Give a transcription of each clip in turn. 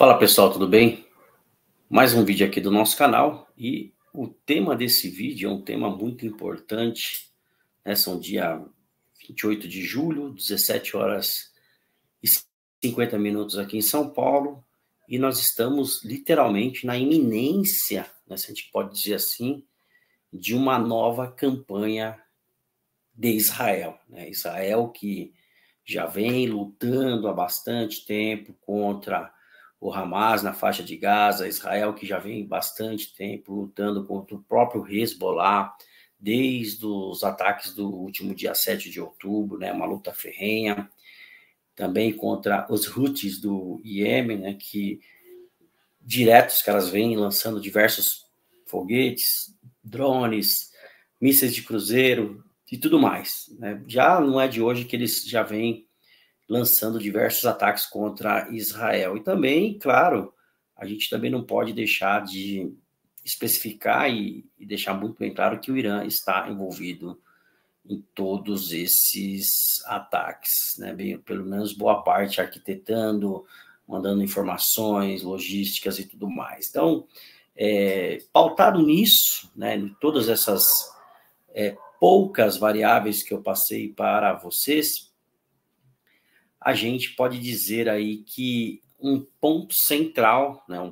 Fala pessoal, tudo bem? Mais um vídeo aqui do nosso canal e o tema desse vídeo é um tema muito importante, né? São dia 28 de julho, 17 horas e 50 minutos aqui em São Paulo e nós estamos literalmente na iminência, né, se a gente pode dizer assim, de uma nova campanha de Israel, né? Israel que já vem lutando há bastante tempo contra o Hamas na faixa de Gaza, Israel que já vem bastante tempo lutando contra o próprio Hezbollah, desde os ataques do último dia 7 de outubro, né, uma luta ferrenha, também contra os Houthis do Iêmen, né, que direto os caras vêm lançando diversos foguetes, drones, mísseis de cruzeiro e tudo mais, né? Já não é de hoje que eles já vêm lançando diversos ataques contra Israel. E também, claro, a gente também não pode deixar de especificar e deixar muito bem claro que o Irã está envolvido em todos esses ataques, né? Bem, pelo menos boa parte arquitetando, mandando informações, logísticas e tudo mais. Então, pautado nisso, né, em todas essas poucas variáveis que eu passei para vocês, a gente pode dizer aí que um ponto central, né,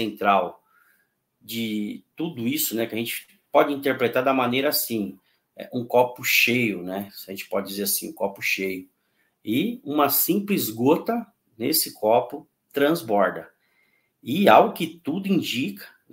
de tudo isso, né, que a gente pode interpretar da maneira assim, um copo cheio, né, a gente pode dizer assim, um copo cheio, e uma simples gota nesse copo transborda. E ao que tudo indica, né,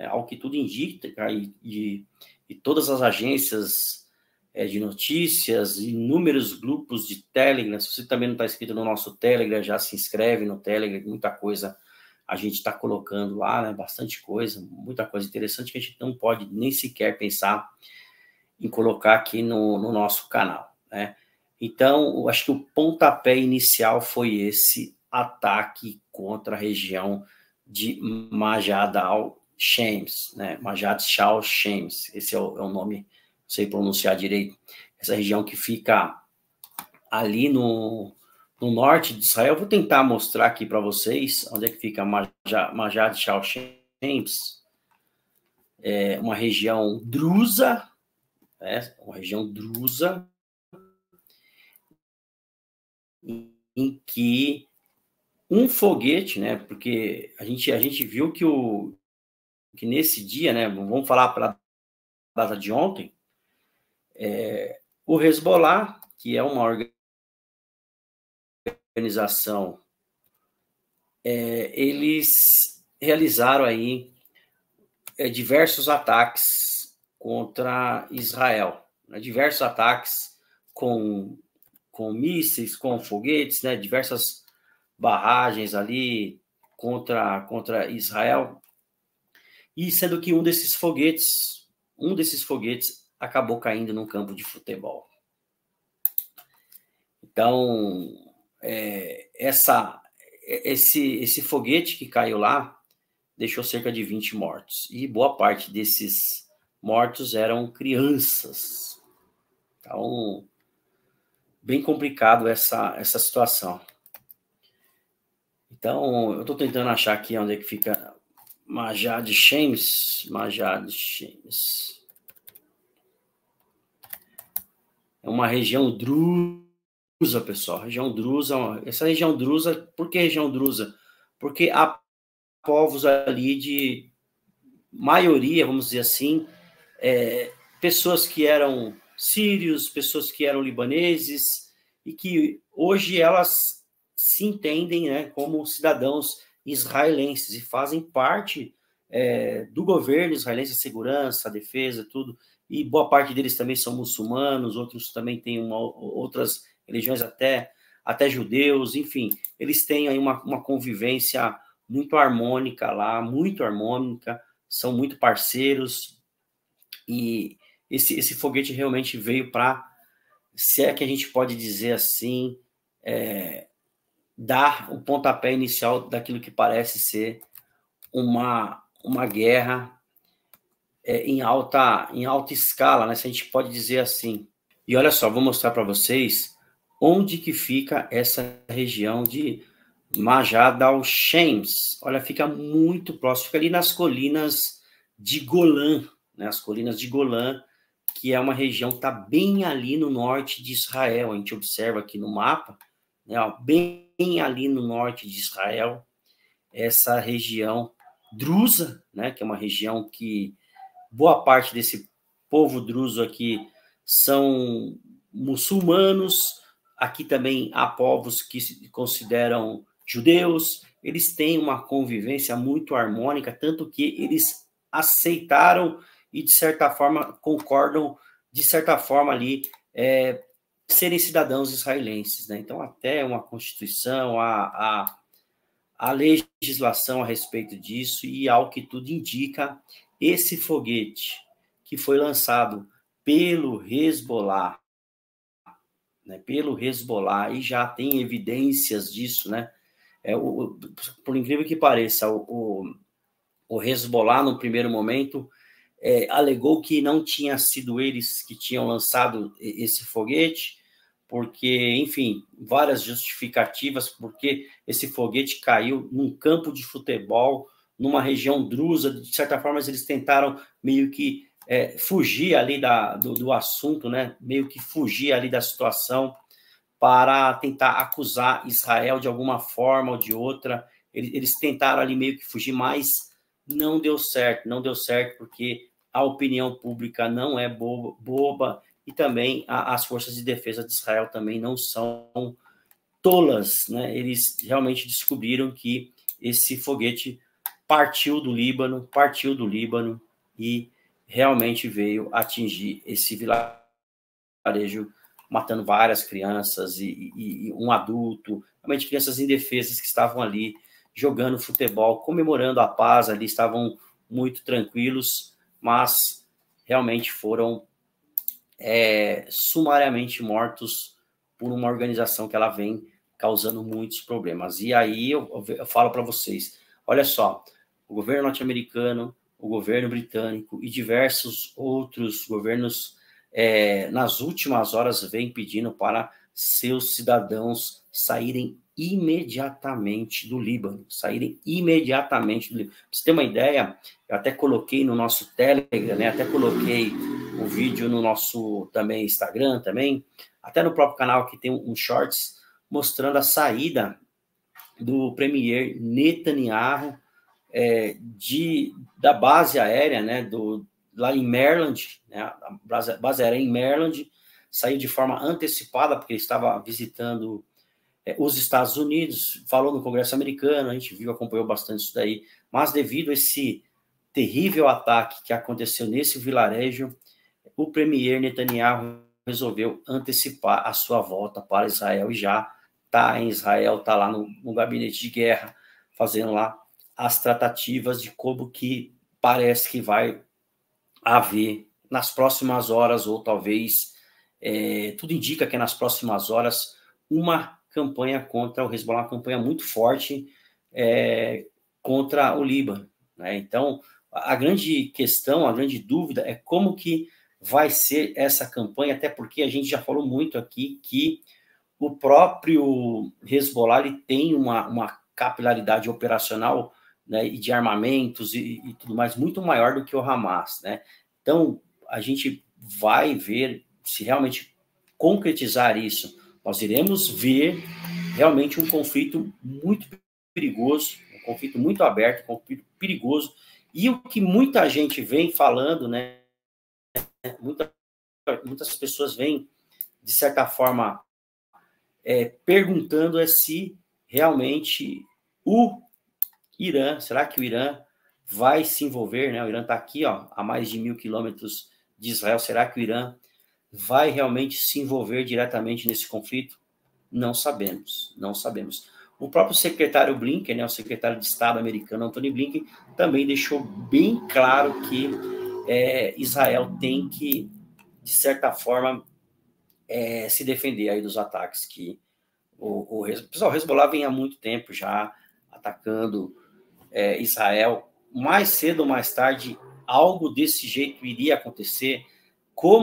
e todas as agências de notícias, inúmeros grupos de Telegram. Se você também não está inscrito no nosso Telegram, já se inscreve no Telegram, muita coisa a gente está colocando lá, né? Bastante coisa, muita coisa interessante que a gente não pode nem sequer pensar em colocar aqui no nosso canal, né? Então, eu acho que o pontapé inicial foi esse ataque contra a região de Majad al-Shams, né? Majad al-Shams, esse é o nome, não sei pronunciar direito, essa região que fica ali no norte de Israel. Eu vou tentar mostrar aqui para vocês onde é que fica Majad al-Shams, uma região drusa, né? Uma região drusa, em que um foguete, né? Porque a gente viu que nesse dia, né? Vamos falar para a data de ontem, o Hezbollah, que é uma organização, eles realizaram aí diversos ataques contra Israel, né? Diversos ataques com mísseis, com foguetes, né? Diversas barragens ali contra Israel, e sendo que um desses foguetes acabou caindo num campo de futebol. Então, esse foguete que caiu lá deixou cerca de 20 mortos, e boa parte desses mortos eram crianças. Então, bem complicado essa situação. Então, eu estou tentando achar aqui onde é que fica Majad Shams. É uma região drusa, pessoal. Região drusa. Essa região drusa, por que região drusa? Porque há povos ali de maioria, vamos dizer assim, pessoas que eram sírios, pessoas que eram libaneses, e que hoje elas se entendem, né, como cidadãos israelenses e fazem parte do governo israelense, a segurança, a defesa, tudo. E boa parte deles também são muçulmanos, outros também têm outras religiões, até judeus, enfim. Eles têm aí uma convivência muito harmônica lá, muito harmônica, são muito parceiros, e esse foguete realmente veio para, se é que a gente pode dizer assim, dar o pontapé inicial daquilo que parece ser uma guerra em alta escala, né? Se a gente pode dizer assim. E olha só, vou mostrar para vocês onde que fica essa região de Majad al-Shams, olha, fica muito próximo, fica ali nas colinas de Golã, né, as colinas de Golã, que é uma região que está bem ali no norte de Israel. A gente observa aqui no mapa, né, ó, bem ali no norte de Israel, essa região drusa, né, que é uma região que boa parte desse povo druso aqui são muçulmanos. Aqui também há povos que se consideram judeus. Eles têm uma convivência muito harmônica, tanto que eles aceitaram e, de certa forma, concordam, de certa forma, ali, serem cidadãos israelenses, né? Então, até uma constituição, a legislação a respeito disso, e ao que tudo indica, esse foguete que foi lançado pelo Hezbollah, né, pelo Hezbollah, e já tem evidências disso, né? Por incrível que pareça, o Hezbollah, no primeiro momento, alegou que não tinha sido eles que tinham lançado esse foguete, porque, enfim, várias justificativas, porque esse foguete caiu num campo de futebol, numa região drusa. De certa forma, eles tentaram meio que fugir ali do assunto, né? Meio que fugir ali da situação para tentar acusar Israel de alguma forma ou de outra. Eles tentaram ali meio que fugir, mas não deu certo, porque a opinião pública não é boba, e também as forças de defesa de Israel também não são tolas, né? Eles realmente descobriram que esse foguete partiu do Líbano e realmente veio atingir esse vilarejo, matando várias crianças e um adulto, realmente crianças indefesas que estavam ali jogando futebol, comemorando a paz ali, estavam muito tranquilos, mas realmente foram sumariamente mortos por uma organização que ela vem causando muitos problemas. E aí eu falo para vocês, olha só, o governo norte-americano, o governo britânico e diversos outros governos nas últimas horas vem pedindo para seus cidadãos saírem imediatamente do Líbano, Para você ter uma ideia, eu até coloquei no nosso Telegram, né? Até coloquei o vídeo no nosso também Instagram, também, até no próprio canal que tem um shorts mostrando a saída do premier Netanyahu da base aérea, né, lá em Maryland, né, a base aérea em Maryland, saiu de forma antecipada, porque ele estava visitando os Estados Unidos, falou no Congresso americano, a gente acompanhou bastante isso daí, mas devido a esse terrível ataque que aconteceu nesse vilarejo, o premier Netanyahu resolveu antecipar a sua volta para Israel e já está em Israel, está lá no gabinete de guerra, fazendo lá as tratativas de como que parece que vai haver nas próximas horas, ou talvez, tudo indica que é nas próximas horas, uma campanha contra o Hezbollah, uma campanha muito forte contra o Líbano, né? Então, a grande questão, a grande dúvida é como que vai ser essa campanha, até porque a gente já falou muito aqui que o próprio Hezbollah ele tem uma capilaridade operacional, né, e de armamentos e tudo mais muito maior do que o Hamas, né? Então, a gente vai ver se realmente concretizar isso. Nós iremos ver realmente um conflito muito perigoso, um conflito muito aberto, um conflito perigoso, e o que muita gente vem falando, né, muitas pessoas vêm, de certa forma, perguntando se realmente o Irã, será que o Irã vai se envolver, né? O Irã está aqui, ó, a mais de 1.000 quilômetros de Israel. Será que o Irã vai realmente se envolver diretamente nesse conflito? Não sabemos, não sabemos. O próprio secretário Blinken, né, o secretário de Estado americano, Antony Blinken, também deixou bem claro que Israel tem que, de certa forma, se defender aí dos ataques que o Hezbollah vem há muito tempo já atacando Israel. Mais cedo ou mais tarde, algo desse jeito iria acontecer. Como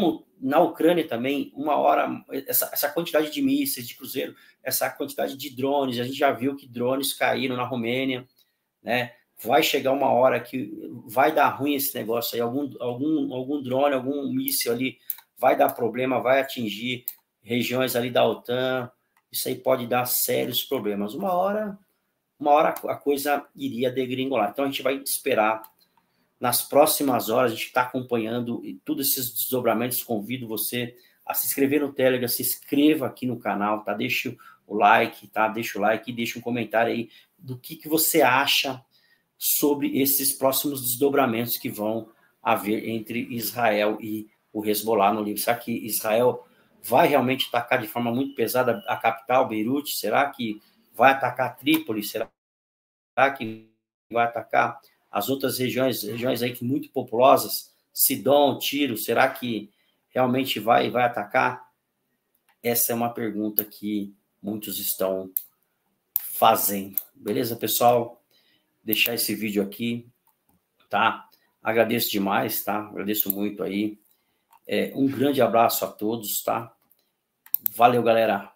na Ucrânia também, uma hora, essa quantidade de mísseis, de cruzeiro, essa quantidade de drones, a gente já viu que drones caíram na Romênia, né? Vai chegar uma hora que vai dar ruim esse negócio aí, algum drone, algum míssil ali vai dar problema, vai atingir regiões ali da OTAN, isso aí pode dar sérios problemas. Uma hora a coisa iria degringolar. Então a gente vai esperar. Nas próximas horas, a gente está acompanhando todos esses desdobramentos. Convido você a se inscrever no Telegram, se inscreva aqui no canal, tá? Deixa o like, tá? Deixa o like e deixa um comentário aí do que você acha sobre esses próximos desdobramentos que vão haver entre Israel e o Hezbollah no Líbano. Será que Israel vai realmente atacar de forma muito pesada a capital, Beirute? Será que vai atacar Trípoli? Será que vai atacar as outras regiões aí que muito populosas, Sidom, Tiro, será que realmente vai atacar? Essa é uma pergunta que muitos estão fazendo. Beleza, pessoal? Deixar esse vídeo aqui, tá? Agradeço demais, tá? Agradeço muito aí. Um grande abraço a todos, tá? Valeu, galera.